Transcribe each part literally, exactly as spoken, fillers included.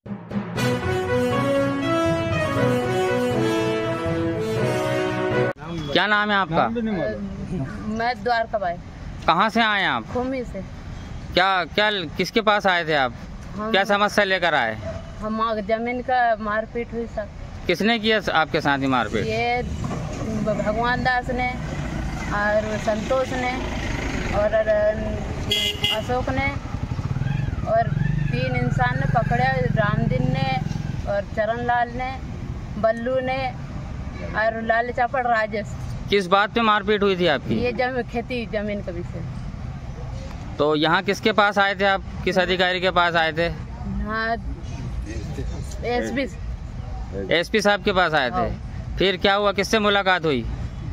क्या नाम है आपका? मैं द्वारका बाई। कहाँ से आए आप? खूमी से। क्या क्या किसके पास आए थे आप? क्या समस्या लेकर आए? हम जमीन का मारपीट हुई सर। किसने किया आपके साथ ही मारपीट? ये भगवान दास ने और संतोष ने और अशोक ने और तीन इंसान ने पकड़े, रामदीन ने और चरण लाल ने, बल्लू ने और लाल चापड़ राजेश। किस बात पे मारपीट हुई थी आपकी? ये जम खेती जमीन का विषय। तो यहाँ किसके पास आए थे आप? किस अधिकारी के पास आए थे? हाँ, एसपी एसपी साहब के पास आए थे। फिर क्या हुआ? किससे मुलाकात हुई?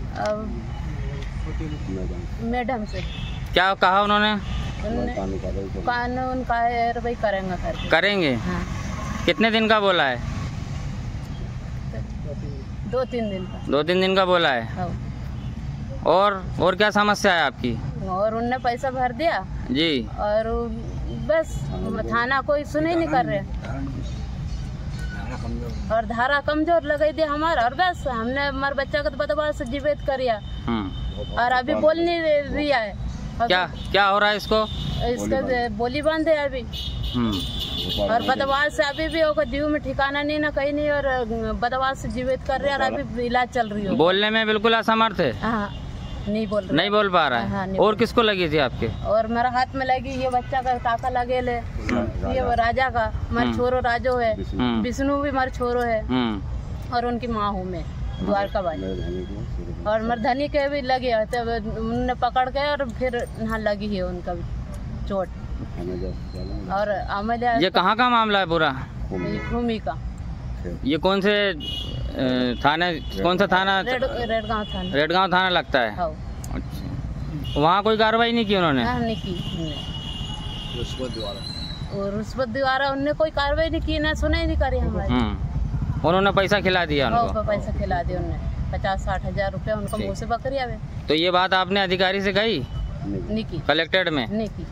मैडम से। क्या कहा उन्होंने? कानून कार्रवाई करेंगे करके। करेंगे? हाँ। कितने दिन का बोला है? दो तीन दिन का। दो तीन दिन का बोला है। हाँ। और और क्या समस्या है आपकी? और उनने पैसा भर दिया जी, और बस थाना कोई सुने नहीं कर रहे और धारा कमजोर लगाई दिया हमारा और बस हमने हमारे बच्चा को तो बदमाश से जीवित करिया और अभी बोल नहीं रहा है। क्या क्या हो रहा है इसको? इसका बोली बंद है अभी और बदमाश से अभी भी होगा जीव में ठिकाना नहीं ना कहीं नहीं और बदमाश से जीवित कर रहे और अभी इलाज चल रही है। बोलने में बिल्कुल असमर्थ है। हाँ, नहीं बोल रहा नहीं बोल पा रहा है। हाँ, और किसको लगी थी आपके? और मेरा हाथ में लगी, ये बच्चा का टाका लगे ले, ये राजा का मर छोरो राजो है, विष्णु भी मर छोरो है और उनकी माँ हूँ मैं द्वारका बाई और मरधनी के भी लगे तो उन्होंने पकड़ के और फिर यहाँ लगी है उनका भी चोट। और अमलिया ये कहाँ का मामला है पूरा? भूमि का। ये कौन से थाने, कौन सा थाना? रेड रेडगांव थाना। रेडगांव थाना लगता है। हाँ। अच्छा, वहाँ कोई कार्रवाई नहीं की उन्होंने? हाँ, नहीं की। रुस्वत द्वारा और रुस्वत द्वारा उनने कोई कार्रवाई नहीं की, ना सुनाई नहीं करी हमारी। उन्होंने पैसा खिला दिया उनको? पैसा खिला दिया उन्होंने, पचास साठ हजार रुपया उनको मुँह से बकरिया में। तो ये बात आपने अधिकारी से कही? नहीं की। कलेक्टेड में? नहीं की।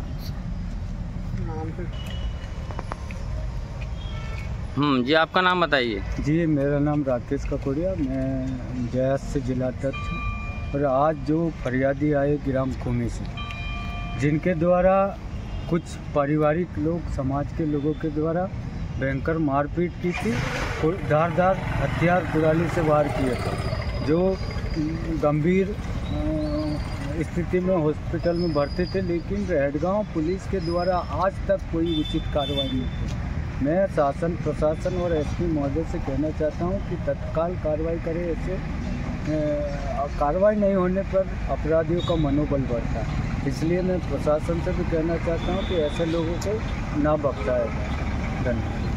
हम्म जी, आपका नाम बताइए। जी, मेरा नाम राकेश ककोड़िया, मैं जयास से जिला अध्यक्ष। और आज जो फरियादी आए ग्राम खूमी से, जिनके द्वारा कुछ पारिवारिक लोग, समाज के लोगों के द्वारा भयंकर मारपीट की थी, धारदार हथियार कुदाली से वार किए थे, जो गंभीर स्थिति में हॉस्पिटल में भर्ती थे, लेकिन रेडगांव पुलिस के द्वारा आज तक कोई उचित कार्रवाई नहीं की। मैं शासन, प्रशासन और एसपी महोदय से कहना चाहता हूं कि तत्काल कार्रवाई करें। ऐसे कार्रवाई नहीं होने पर अपराधियों का मनोबल बढ़ता है, इसलिए मैं प्रशासन से भी कहना चाहता हूं कि ऐसे लोगों को ना बख्शाया जाए। धन्यवाद।